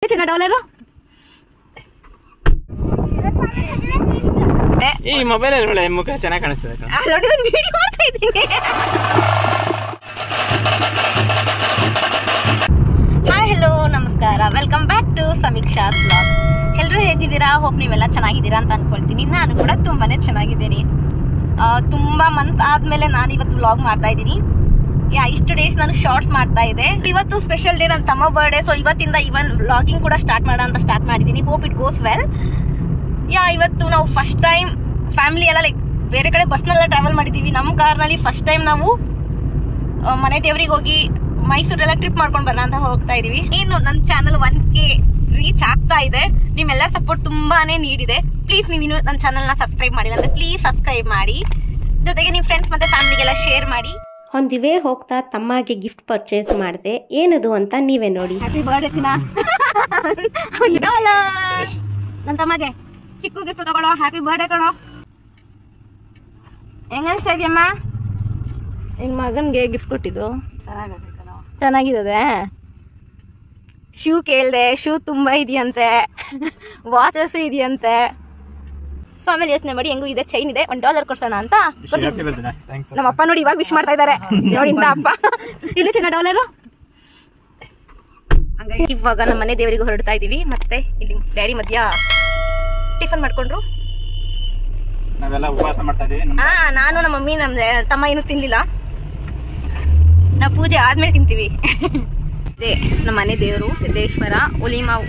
ಚಿನ್ನ ಡಾಲರು ಈ ಮೊಬೈಲ್ ಅಲ್ಲಿ ಮುಖ ಚೆನ್ನಾಗಿ ಕಾಣಿಸ್ತದೆ. ವಿಡಿಯೋ ಮಾಡ್ತಾ ಇದ್ದೀನಿ. ಹಾಯ್ ಹಲೋ ನಮಸ್ಕಾರ, welcome back to Sameeksha's vlog. ಎಲ್ಲರೂ ಹೇಗಿದ್ದೀರಾ? ಹೋಪ್ ನೀವೆಲ್ಲ ಚೆನ್ನಾಗಿದ್ದೀರಾ ಅಂತ ಅನ್ಕೊಳ್ತೀನಿ. ನಾನು ಕೂಡ ತುಂಬಾನೇ ಚೆನ್ನಾಗಿದ್ದೀನಿ. ತುಂಬಾ ಮಂತ್ ಆದ್ಮೇಲೆ ನಾನು ಇವತ್ತು ವ್ಲಾಗ್ ಮಾಡ್ತಾ ಇದ್ದೀನಿ. ಇಷ್ಟು ಡೇಸ್ ನಾನು ಶಾರ್ಟ್ಸ್ ಮಾಡ್ತಾ ಇದ್ದೆ. ಇವತ್ತು ಸ್ಪೆಷಲ್ ಡೇ, ನನ್ನ ತಮ್ಮ ಬರ್ಡೇ. ಸೊ ಇವತ್ತಿಂದ ಇವನ್ ವ್ಲಾಗಿಂಗ್ ಕೂಡ ಸ್ಟಾರ್ಟ್ ಮಾಡಿದ್ದೀನಿ. Hope it goes well. ಇವತ್ತು ನಾವು ಫಸ್ಟ್ ಟೈಮ್ ಫ್ಯಾಮಿಲಿ ಎಲ್ಲ ಲೈಕ್ ಬೇರೆ ಕಡೆ ಬಸ್ನೆಲ್ಲ ಟ್ರಾವೆಲ್ ಮಾಡಿದ್ದೀವಿ. ನಮ್ಮ ಕಾರ್ನಲ್ಲಿ ಫಸ್ಟ್ ಟೈಮ್ ನಾವು ಮನೆ ದೇವ್ರಿಗೆ ಹೋಗಿ ಮೈಸೂರೆಲ್ಲ ಟ್ರಿಪ್ ಮಾಡ್ಕೊಂಡು ಬರೋಣ ಅಂತ ಹೋಗ್ತಾ ಇದೀವಿ. ಇನ್ನು ನನ್ನ ಚಾನಲ್ 1K ರೀಚ್ ಆಗ್ತಾ ಇದೆ. ನಿಮ್ಮೆಲ್ಲರ ಸಪೋರ್ಟ್ ತುಂಬಾನೇ ನೀಡಿದೆ. ಪ್ಲೀಸ್ ನೀವು ನನ್ನ ಚಾನಲ್ನ ಸಬ್ಸ್ಕ್ರೈಬ್ ಮಾಡಿಲ್ಲ ಅಂದ್ರೆ ಪ್ಲೀಸ್ ಸಬ್ಸ್ಕ್ರೈಬ್ ಮಾಡಿ, ಜೊತೆಗೆ ನಿಮ್ಮ ಫ್ರೆಂಡ್ಸ್ ಮತ್ತೆ ಫ್ಯಾಮಿಲಿಗೆಲ್ಲ ಶೇರ್ ಮಾಡಿ. ಹೊಂದಿವೆ ಹೋಗ್ತಾ ತಮ್ಮಗೆ ಗಿಫ್ಟ್ ಪರ್ಚೇಸ್ ಮಾಡಿದೆ. ಏನದು ಅಂತ ನೀವೇ ನೋಡಿ. ಹ್ಯಾಪಿ ಬರ್ಡೇ ಚಿನ್ನ. ನನ್ನ ತಮ್ಮಗೆ ಚಿಕ್ಕ ಗಿಫ್ಟ್ ತಗೊಳ್ಳೋ. ಹ್ಯಾಪಿ ಬರ್ಡೇ ಕಣೋ. ಹೆಂಗನ್ಸ್ತಾ ಇದೆಯಮ್ಮ? ನಿನ್ನ ಮಗನ್ಗೆ ಗಿಫ್ಟ್ ಕೊಟ್ಟಿದ್ದು ಚೆನ್ನಾಗಿದೆ. ಶೂ ಕೇಳಿದೆ, ಶೂ ತುಂಬಾ ಇದೆಯಂತೆ, ವಾಚಸ್ ಇದೆಯಂತೆ. ಸೊ ಆಮೇಲೆ ಯೋಚನೆ ಮಾಡಿ ಹೆಂಗೂ ಇದೆ, ಚೈನ್ ಇದೆ, $1 ಕೊಡ್ಸೋಣ ಅಂತ. ನಮ್ಮ ಅಪ್ಪ ನೋಡಿ ಇವಾಗ ವಿಶ್ ಮಾಡ್ತಾ ಇದಾರೆ. ನೋಡಿಂದ ಅಪ್ಪ ಇಲ್ಲಿ ಚಿನ್ನ ಡಾಲರು. ಇವಾಗ ನಮ್ಮ ಮನೆ ದೇವರಿಗೆ ಹೊರಡ್ತಾ ಇದೀವಿ. ಮತ್ತೆ ಇಲ್ಲಿ ಡ್ಯಾಡಿ ಮಧ್ಯ ಟಿಫನ್ ಮಾಡ್ಕೊಂಡ್ರು. ನಾನು ನಮ್ಮ ಮಮ್ಮಿ ನಮ್ಮ ತಮ್ಮ ಏನು ತಿನ್ಲಿಲ್ಲ. ನಾವು ಪೂಜೆ ಆದ್ಮೇಲೆ ತಿಂತೀವಿ. ನಮ್ಮ ಮನೆ ದೇವರು ಸಿದ್ದೇಶ್ವರ, ಹುಲಿಮಾವು.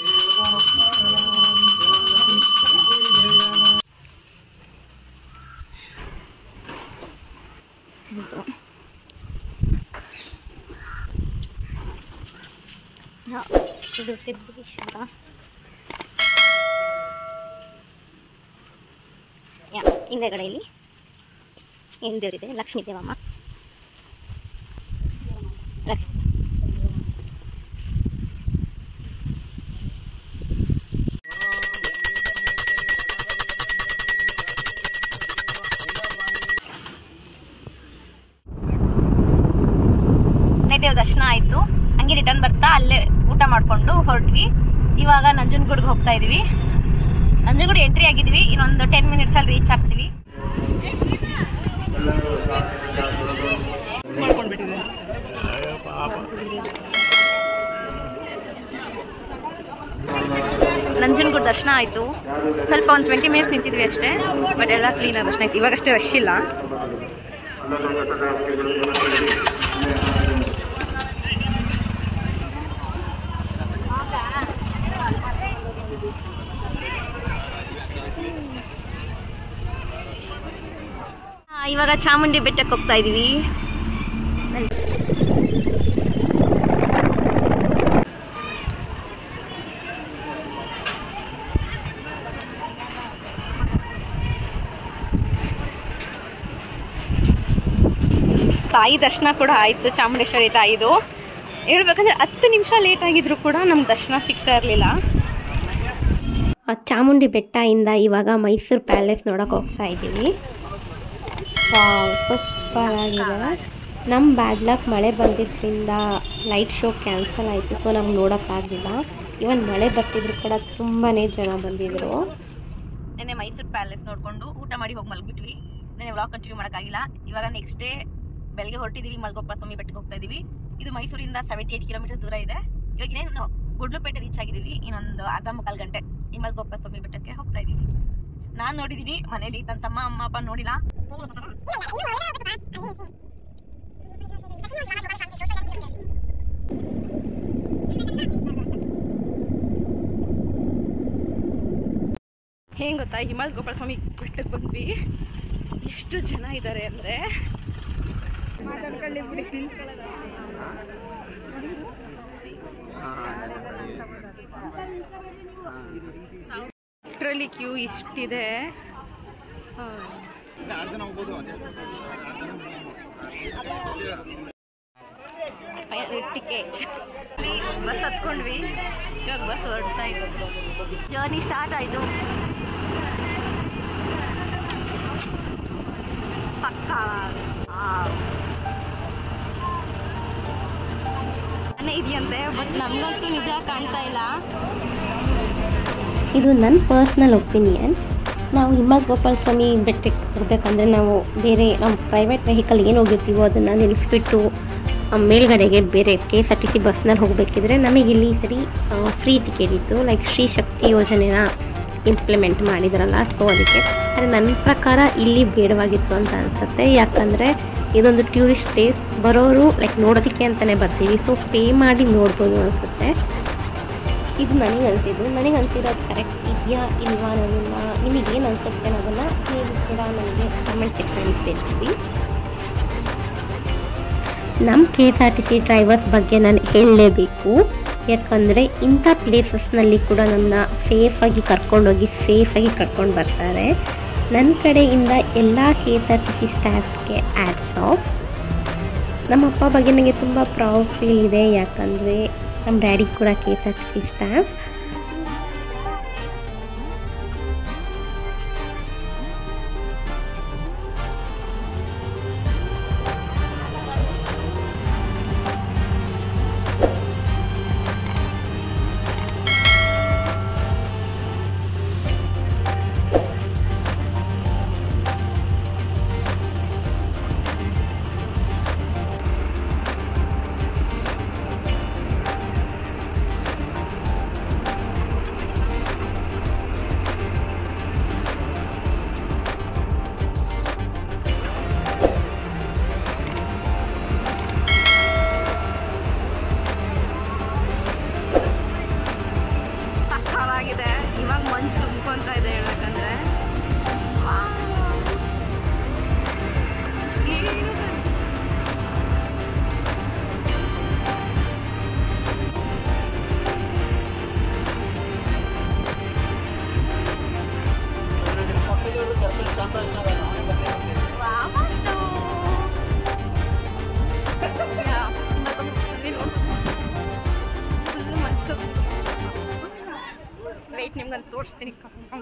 ಇದು ಸಿದ್ದೇಶ್ವರ. ಹಿಂದೆಗಡೆ ಇಲ್ಲಿ ಏನು ದೇವರಿದೆ? ಲಕ್ಷ್ಮೀ ದೇವಮ್ಮ. ಲಕ್ಷ್ಮಿ ದೇವ ದರ್ಶನ ಆಯ್ತು. ಹಂಗೆ ರಿಟರ್ನ್ ಬರ್ತಾ ಅಲ್ಲೇ ಊಟ ಮಾಡ್ಕೊಂಡು ಹೊರಟ್ವಿ. ಇವಾಗ ನಂಜನಗೂಡಿಗೆ ಹೋಗ್ತಾ ಇದೀವಿ. ನಂಜನಗೂಡು ಎಂಟ್ರಿ ಆಗಿದ್ವಿ. ಇನ್ನೊಂದು 10 ಮಿನಿಟ್ಸ್ ಅಲ್ಲಿ ರೀಚ್ ಆಗ್ತೀವಿ. ನಂಜನಗೂಡು ದರ್ಶನ ಆಯ್ತು. ಸ್ವಲ್ಪ ಒಂದು 20 ಮಿನಿಟ್ಸ್ ನಿಂತಿದ್ವಿ ಅಷ್ಟೇ. ಬಟ್ ಎಲ್ಲ ಕ್ಲೀನ್ ಆಗಿ ದರ್ಶನ ಆಯ್ತು. ಇವಾಗಷ್ಟೇ ರಶ್ ಇಲ್ಲ. ಇವಾಗ ಚಾಮುಂಡಿ ಬೆಟ್ಟಕ್ಕೆ ಹೋಗ್ತಾ ಇದೀವಿ. ತಾಯಿ ದರ್ಶನ ಕೂಡ ಆಯ್ತು. ಚಾಮುಂಡೇಶ್ವರಿ ತಾಯಿದು ಹೇಳ್ಬೇಕಂದ್ರೆ 10 ನಿಮಿಷ ಲೇಟ್ ಆಗಿದ್ರು ಕೂಡ ನಮ್ಗೆ ದರ್ಶನ ಸಿಗ್ತಾ ಇರಲಿಲ್ಲ. ಚಾಮುಂಡಿ ಬೆಟ್ಟದಿಂದ ಇವಾಗ ಮೈಸೂರು ಪ್ಯಾಲೇಸ್ ನೋಡಕ್ಕೆ ಹೋಗ್ತಾ ಇದ್ದೀವಿ. ಸೂಪರ್ ಆಗಿದೆ. ನಮ್ಮ ಬ್ಯಾಡ್ ಲಕ್ ಮಳೆ ಬಂದಿದ್ದರಿಂದ ಲೈಟ್ ಶೋ ಕ್ಯಾನ್ಸಲ್ ಆಯಿತು. ಸೊ ನಮ್ಗೆ ನೋಡೋಕ್ಕಾಗಲಿಲ್ಲ. ಇವನ್ ಮಳೆ ಬರ್ತಿದ್ರು ಕೂಡ ತುಂಬಾ ಜನ ಬಂದಿದ್ರು. ನೆನ್ನೆ ಮೈಸೂರು ಪ್ಯಾಲೇಸ್ ನೋಡಿಕೊಂಡು ಊಟ ಮಾಡಿ ಹೋಗಿ ಮಲಗಿಬಿಟ್ವಿ. ನೆನ್ನೆ ವ್ಲಾಗ್ ಕಂಟಿನ್ಯೂ ಮಾಡೋಕ್ಕಾಗಿಲ್ಲ. ಇವಾಗ ನೆಕ್ಸ್ಟ್ ಡೇ ಬೆಳಗ್ಗೆ ಹೊರಟಿದ್ದೀವಿ. ಗೋಪಾಲ್ ಸ್ವಾಮಿ ಬೆಟ್ಟಕ್ಕೆ ಹೋಗ್ತಾ ಇದ್ದೀವಿ. ಇದು ಮೈಸೂರಿಂದ 78 ಕಿಲೋಮೀಟರ್ ದೂರ ಇದೆ. ಇವಾಗ ಇನ್ನೇನು ಗುಡ್ಲುಪೇಟೆ ರೀಚ್ ಆಗಿದ್ದೀವಿ. ಇನ್ನೊಂದು ಅರ್ಧ ಮುಕ್ಕಾಲು ಗಂಟೆ ಗೋಪಾಲ್ ಸ್ವಾಮಿ ಬೆಟ್ಟಕ್ಕೆ ಹೋಗ್ತಾ ಇದ್ದೀವಿ. ನಾನು ನೋಡಿದ್ದೀನಿ ಮನೇಲಿ, ನನ್ನ ತಮ್ಮ ಅಮ್ಮ ಅಪ್ಪ ನೋಡಿಲ್ಲ. ಹೇಗೆ ಗೊತ್ತಾ, ಹಿಮವದ್ ಗೋಪಾಲ್ ಸ್ವಾಮಿ ಬೆಟ್ಟಕ್ಕೆ ಬಂದ್ವಿ. ಎಷ್ಟು ಜನ ಇದ್ದಾರೆ ಅಂದರೆ ಲಿಟ್ರಲಿ ಕ್ಯೂ ಇಷ್ಟಿದೆ. ಟಿಕೆಟ್ ಬಸ್ ಹತ್ಕೊಂಡ್ವಿ. ಇವಾಗ ಬಸ್ ಹೊರಡ್ತಾ ಇತ್ತು. ಜರ್ನಿ ಸ್ಟಾರ್ಟ್ ಆಯಿತು. ಪಕ್ಕ ಇದೆಯಂತೆ, ಬಟ್ ನಮಗಂತೂ ನಿಜ ಕಾಣ್ತಾ ಇಲ್ಲ. ಇದು ನನ್ನ ಪರ್ಸ್ನಲ್ ಒಪಿನಿಯನ್. ನಾವು ಹಿಮವದ್ ಗೋಪಾಲ್ ಸ್ವಾಮಿ ಬೆಟ್ಟಕ್ಕೆ ಹೋಗ್ಬೇಕಂದ್ರೆ ನಾವು ಬೇರೆ ನಮ್ಮ ಪ್ರೈವೇಟ್ ವೆಹಿಕಲ್ ಏನು ಹೋಗಿರ್ತೀವೋ ಅದನ್ನು ನಿಲ್ಲಿಸ್ಬಿಟ್ಟು ಮೇಲ್ಗಡೆಗೆ ಬೇರೆ KSRTC ಬಸ್ನಲ್ಲಿ ಹೋಗಬೇಕಿದ್ರೆ ನಮಗೆ ಇಲ್ಲಿ ಸರಿ ಫ್ರೀ ಟಿಕೆಟ್ ಇತ್ತು. ಲೈಕ್ ಶ್ರೀ ಶಕ್ತಿ ಯೋಜನೆನ ಇಂಪ್ಲಿಮೆಂಟ್ ಮಾಡಿದ್ರಲ್ಲ, ಸೊ ಅದಕ್ಕೆ. ಆದರೆ ನನ್ನ ಪ್ರಕಾರ ಇಲ್ಲಿ ಬೇಡವಾಗಿತ್ತು ಅಂತ ಅನಿಸುತ್ತೆ. ಯಾಕಂದರೆ ಇದೊಂದು ಟೂರಿಸ್ಟ್ ಪ್ಲೇಸ್, ಬರೋರು ಲೈಕ್ ನೋಡೋದಕ್ಕೆ ಅಂತಲೇ ಬರ್ತೀವಿ, ಸೊ ಪೇ ಮಾಡಿ ನೋಡ್ಬೋದು ಅನಿಸುತ್ತೆ. ಇದು ನನಗೆ ಅನಿಸಿರೋದು ಕರೆಕ್ಟ್ ಇದೆಯಾ ಇಲ್ವಾ ಅನ್ನೋದನ್ನ ನಿಮಗೇನು ಅನಿಸುತ್ತೆ ಅನ್ನೋದನ್ನು ನೀವು ಕೂಡ ನನಗೆ ಕಮೆಂಟ್ ಸೆಕ್ಷನಲ್ಲಿ ತಿಳಿಸಿ. ನಮ್ಮ KSRTC ಡ್ರೈವರ್ಸ್ ಬಗ್ಗೆ ನಾನು ಹೇಳಲೇಬೇಕು. ಯಾಕಂದರೆ ಇಂಥ ಪ್ಲೇಸಸ್ನಲ್ಲಿ ಕೂಡ ನಮ್ಮನ್ನ ಸೇಫಾಗಿ ಕರ್ಕೊಂಡೋಗಿ ಸೇಫಾಗಿ ಕರ್ಕೊಂಡು ಬರ್ತಾರೆ. ನನ್ನ ಕಡೆಯಿಂದ ಎಲ್ಲ KSRTC ಸ್ಟಾಫ್ಗೆ ಆ್ಯಡ್ಸ್ ಆಫ್. ನಮ್ಮ ಅಪ್ಪ ಬಗ್ಗೆ ನನಗೆ ತುಂಬ ಪ್ರೌಡ್ ಫೀಲ್ ಇದೆ. ಯಾಕಂದರೆ ನಮ್ಮ ಡ್ಯಾಡಿ ಕೂಡ KSRTC ಸ್ಟಾಫ್. ಇವಾಗ ಮನ್ಸು ತುಂಬ್ಕೊಂತ ಇದೆ ಹೇಳಕಂದ್ರೆ. ವೆಯ್ಟ್ ನಿಮ್ಗಂತ ತೋರಿಸ್ತೀನಿ.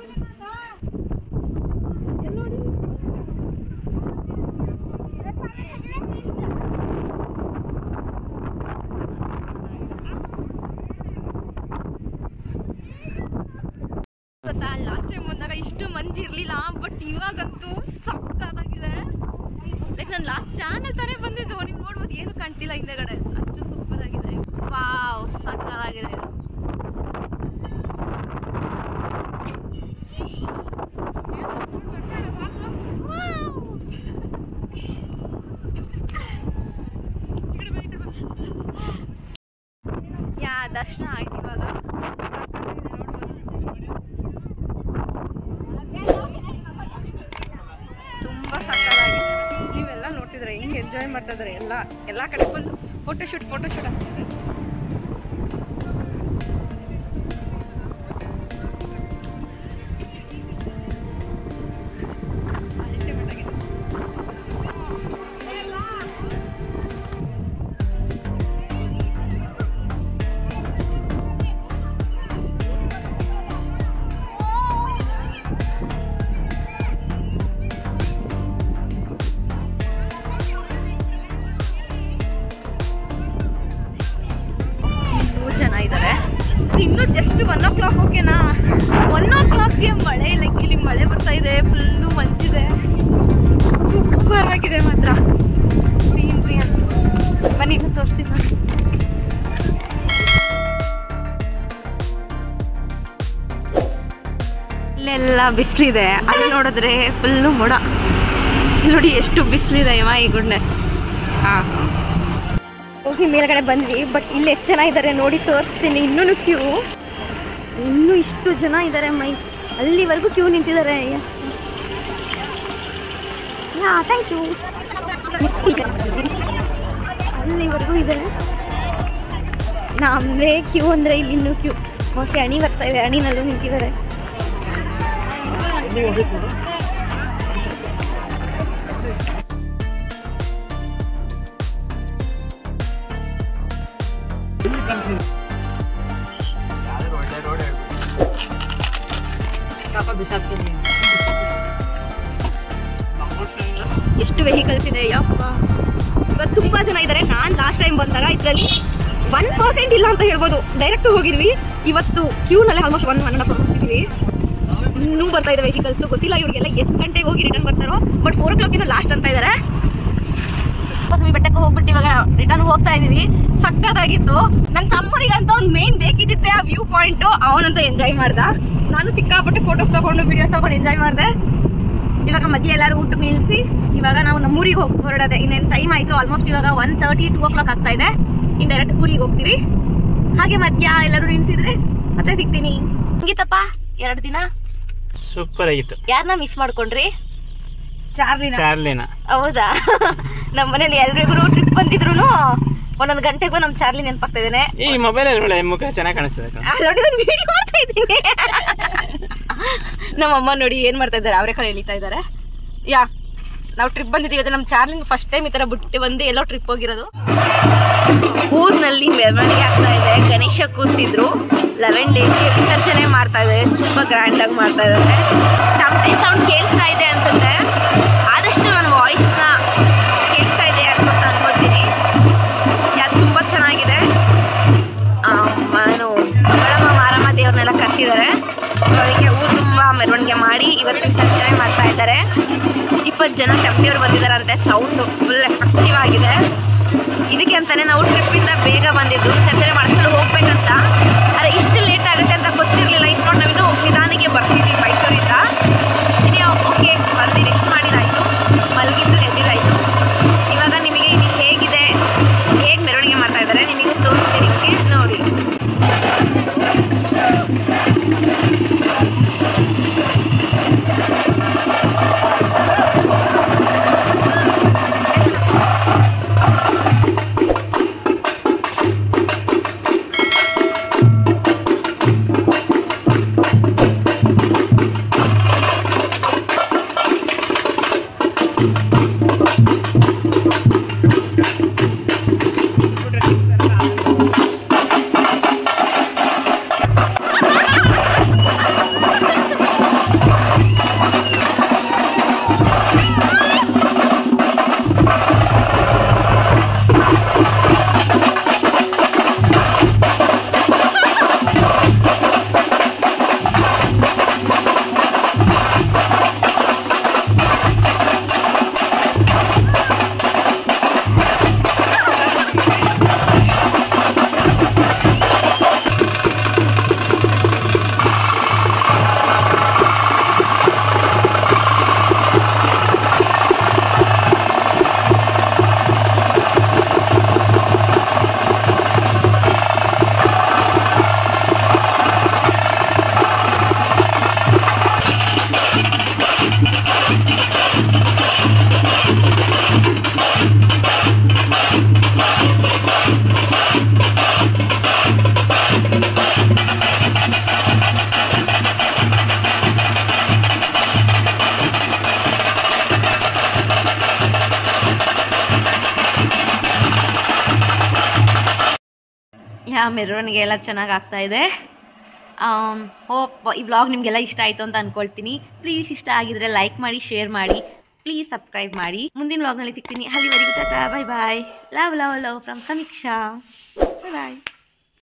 ಗೊತ್ತಾ, ಲಾಸ್ಟ್ ಟೈಮ್ ಬಂದಾಗ ಇಷ್ಟು ಮಂಜು ಇರಲಿಲ್ಲ, ಬಟ್ ಇವಾಗಂತೂ ಸಕ್ಕತ್ತಾಗಿದೆ. ಲೈಕ್ ನಾನು ಲಾಸ್ಟ್ ಚಾನಲ್ ತಾನೇ ಬಂದಿದ್ದು, ನೀವು ನೋಡ್ಬೋದು ಏನು ಕಾಣ್ತಿಲ್ಲ ಹಿಂದೆಗಡೆ, ಅಷ್ಟು ಸೂಪರ್ ಆಗಿದೆ. ವಾವ್, ಸಕ್ಕತ್ತಾಗಿದೆ ಇದು. ದರ್ಶನ ಆಯ್ತು ಇವಾಗ. ತುಂಬ ಸಕ್ಕತ್ತಾಗಿದೆ. ನೀವೆಲ್ಲ ನೋಡ್ತಿದ್ರೆ ಹಿಂಗೆ ಎಂಜಾಯ್ ಮಾಡ್ತಾ ಇದ್ದಾರೆ. ಎಲ್ಲ ಕಡೆ ಬಂದು ಫೋಟೋಶೂಟ್ ಆಗ್ತಿದೆ. ಇನ್ನು ಜಸ್ಟ್ 1 o'clock ಓಕೆನಾ. 1 o'clockಗೆ ಮಳೆ, ಲೈಕ್ ಇಲ್ಲಿ ಮಳೆ ಬರ್ತಾ ಇದೆ, ಫುಲ್ಲು ಮಂಜಿದೆ, ಸೂಪರ್ ಆಗಿದೆ ಮಾತ್ರ ಸೀನ್ರಿ ಅಂತ. ಬನ್ನಿ ಇನ್ನು ತೋರಿಸ್ತೀನಿ ನಾನು. ಇಲ್ಲೆಲ್ಲ ಬಿಸಿಲಿದೆ, ಅಲ್ಲಿ ನೋಡಿದ್ರೆ ಫುಲ್ಲು ಮೋಡ. ನೋಡಿ ಎಷ್ಟು ಬಿಸಿಲಿದೆ ಮೈ ಗುಡ್ನೆಸ್. ಹೋಗಿ ಮೇಲ್ಗಡೆ ಬಂದ್ವಿ, ಬಟ್ ಇಲ್ಲಿ ಎಷ್ಟು ಜನ ಇದ್ದಾರೆ ನೋಡಿ ತೋರಿಸ್ತೀನಿ. ಇನ್ನೂ ಇಷ್ಟು ಜನ ಇದ್ದಾರೆ ಮೈ, ಅಲ್ಲಿವರೆಗೂ ಕ್ಯೂ ನಿಂತಿದ್ದಾರೆ. Thank you. ಅಲ್ಲಿವರೆಗೂ ಇದೆ, ನಮ್ಮದೇ ಕ್ಯೂ ಅಂದರೆ ಇಲ್ಲಿ ಇನ್ನೂ ಕ್ಯೂ. ಮೋಸ್ಟ್ಲಿ ಅಣಿ ಬರ್ತಾ ಇದೆ, ಅಣಿನಲ್ಲೂ ನಿಂತಿದ್ದಾರೆ. ಎಷ್ಟು ವೆಹಿಕಲ್ಸ್ ಇದೆ ಯಪ್ಪ. ಇವತ್ತು ತುಂಬ ಜನ ಇದ್ದಾರೆ. ನಾನು ಲಾಸ್ಟ್ ಟೈಮ್ ಬಂದಾಗ ಇದರಲ್ಲಿ 1% ಇಲ್ಲ ಅಂತ ಹೇಳ್ಬೋದು. ಡೈರೆಕ್ಟ್ ಹೋಗಿದ್ವಿ. ಇವತ್ತು ಕ್ಯೂನಲ್ಲೇ ಆಲ್ಮೋಸ್ಟ್ 1.5 hour ಹೋಗಿದ್ವಿ. ಇನ್ನೂ ಬರ್ತಾ ಇದೆ ವೆಹಿಕಲ್ಸ್. ಗೊತ್ತಿಲ್ಲ ಇವ್ರಿಗೆಲ್ಲ ಎಷ್ಟು ಗಂಟೆಗೆ ಹೋಗಿ ರಿಟರ್ನ್ ಬರ್ತಾರೋ. ಬಟ್ 4 o'clock ಏನೋ ಲಾಸ್ಟ್ ಅಂತ ಇದ್ದಾರೆ. ಬೆಟ್ಟಕ್ಕೆ ಹೋಗ್ಬಿಟ್ಟು ಇವಾಗ ರಿಟರ್ನ್ ಹೋಗ್ತಾ ಇದೀವಿ. ಸಕ್ಕತ್ತಾಗಿತ್ತು. ನನ್ನ ತಮ್ಮನಿಗಂತ ಒಂದು ಮೇನ್ ಬೇಕಿದ್ದಿತ್ತೆ ಆ ವ್ಯೂ ಪಾಯಿಂಟ್. ಅವನಂತ ಎಂಜಾಯ್ ಮಾಡ್ದ. ನಾನು ಸಿಕ್ಕಾಪಟ್ಟೆ ಫೋಟೋಸ್ ತಗೊಂಡು ವಿಡಿಯೋಸ್ ತಗೊಂಡು ಎಂಜಾಯ್ ಮಾಡಿದೆ. ಇವಾಗ ಮಧ್ಯೆ ಎಲ್ಲರೂ ಊಟಕ್ಕೆ ನಿಲ್ಲಿಸಿ ಇವಾಗ ನಾವು ನಮ್ಮೂರಿಗೆ ಹೋಗಿ ಹೊರಡೋದೆ. ಇನ್ನೇನು ಟೈಮ್ ಆಯಿತು. ಆಲ್ಮೋಸ್ಟ್ ಇವಾಗ 1:30, 2 o'clock ಆಗ್ತಾ ಇದೆ. ಇನ್ನು ಡೈರೆಕ್ಟ್ ಊರಿಗೆ ಹೋಗ್ತೀವಿ. ಹಾಗೆ ಮಧ್ಯ ಎಲ್ಲರೂ ನಿಲ್ಸಿದ್ರೆ ಮತ್ತೆ ಸಿಗ್ತೀನಿ. ಹಂಗಿತ್ತಪ್ಪ 2 ದಿನ ಸೂಪರ್ ಆಗಿತ್ತು. ಯಾರನ್ನ ಮಿಸ್ ಮಾಡ್ಕೊಂಡ್ರಿ? ಚಾರ್ಲಿನ. ಹೌದಾ? ನಮ್ಮ ಮನೇಲಿ ಎಲ್ರಿಗೂ ಟ್ರಿಪ್ ಬಂದಿದ್ರು ಒಂದೊಂದು ಗಂಟೆಗೂ ನಮ್ ಚಾರ್ಲಿ ನೆನಪಾಗ್ತಾ ಇದ್ದೇನೆ. ಈ ಮೊಬೈಲ್ ಅಲ್ಲಿ ಮುಖ ಚೆನ್ನಾಗಿ ಕಾಣಿಸ್ತದೆ. ವಿಡಿಯೋ ಮಾಡ್ತಾ ಇದ್ದೀನಿ. ನಮ್ಮಮ್ಮ ನೋಡಿ ಏನ್ ಮಾಡ್ತಾ ಇದ್ದಾರೆ, ಅವರೇ ಕಡೆ ಎಳಿತಾ ಇದ್ದಾರೆ. ನಾವು ಟ್ರಿಪ್ ಬಂದಿದ್ದೀವಿ. ಅದೇ ನಮ್ಮ ಚಾರ್ಲಿಂಗ್ ಫಸ್ಟ್ ಟೈಮ್ ಈ ತರ ಬಿಟ್ಟು ಬಂದು ಎಲ್ಲೋ ಟ್ರಿಪ್ ಹೋಗಿರೋದು. ಊರ್ನಲ್ಲಿ ಮೆರವಣಿಗೆ ಆಗ್ತಾ ಇದೆ. ಗಣೇಶ ಕೂರಿಸಿದ್ರು. 11 days ವಿಸರ್ಜನೆ ಮಾಡ್ತಾ ಇದ್ದಾರೆ. ತುಂಬಾ ಗ್ರ್ಯಾಂಡ್ ಆಗಿ ಮಾಡ್ತಾ ಇದ್ದಾರೆ. ಟಮಟೆ ಸೌಂಡ್ ಕೇಳಿಸ್ತಾ ಇದೆ ಅಂತಂದ್ರೆ ಆದಷ್ಟು ನನ್ನ ವಾಯ್ಸ್ ನ ಕೇಳಿಸ್ತಾ ಇದೆ ಅಂತ ಅನ್ಕೊಳ್ತೀನಿ. ಅದು ತುಂಬಾ ಚೆನ್ನಾಗಿದೆ. ನಾನು ಮಂಗಳಮ್ಮ ಮಾರಮ್ಮ ದೇವ್ರನ್ನೆಲ್ಲ ಕರೆಸಿದ್ದಾರೆ. ಅದಕ್ಕೆ ಊರು ತುಂಬಾ ಮೆರವಣಿಗೆ ಮಾಡಿ ಇವತ್ತು ವಿಸರ್ಜನೆ ಮಾಡ್ತಾ ಇದ್ದಾರೆ. 20 ಜನ ಟಮಟೆಯವರು ಬಂದಿದ್ದಾರಂತೆ. ಸೌಂಡ್ ಫುಲ್ ಎಫೆಕ್ಟಿವ್ ಆಗಿದೆ. ಇದಕ್ಕೆ ಅಂತಾನೆ ನಾವು ಟ್ರಿಪ್ಪಿಂದ ಬೇಗ ಬಂದಿದ್ದು. ವಿಸರ್ಜನೆ ಮಾಡಿಸ್ಕೊಂಡು ಹೋಗ್ಬೇಕಂತ. ಆದರೆ ಇಷ್ಟು ಲೇಟ್ ಆಗುತ್ತೆ ಅಂತ ಗೊತ್ತಿರಲಿಲ್ಲ. ಇನ್ನು ನಾವಿನ್ನು ನಿಧಾನಿಗೆ ಬರ್ತಿದ್ವಿ ಮೈಸೂರಿಂದ. ಓಕೆ ಬಂದು ರೆಸ್ಟ್ ಮಾಡಿದಾಯ್ತು, ಮಲಗಿದ್ದು ಎದ್ದಿದ್ದಾಯ್ತು. ಇವಾಗ ನಿಮಗೆ ಇಲ್ಲಿ ಹೇಗಿದೆ, ಹೇಗೆ ಮೆರವಣಿಗೆ ಮಾಡ್ತಾ ಇದ್ದಾರೆ ನಿಮಗೂ ತೋರಿಸ್ತೀನಿ. ನೋಡಿ. ಮೆರವಣಿಗೆ ಎಲ್ಲ ಚೆನ್ನಾಗಿ ಆಗ್ತಾ ಇದೆ. ಹೋಪ್ ಈ ವ್ಲಾಗ್ ನಿಮಗೆಲ್ಲ ಇಷ್ಟ ಆಯಿತು ಅಂತ ಅಂದ್ಕೊಳ್ತೀನಿ. ಪ್ಲೀಸ್ ಇಷ್ಟ ಆಗಿದ್ರೆ ಲೈಕ್ ಮಾಡಿ, ಶೇರ್ ಮಾಡಿ, ಪ್ಲೀಸ್ ಸಬ್ಸ್ಕ್ರೈಬ್ ಮಾಡಿ. ಮುಂದಿನ ವ್ಲಾಗ್ನಲ್ಲಿ ಸಿಗ್ತೀನಿ. ಅಲ್ಲಿವರೆಗೂ tata, bye bye. Love love love from Sameeksha. Bye bye.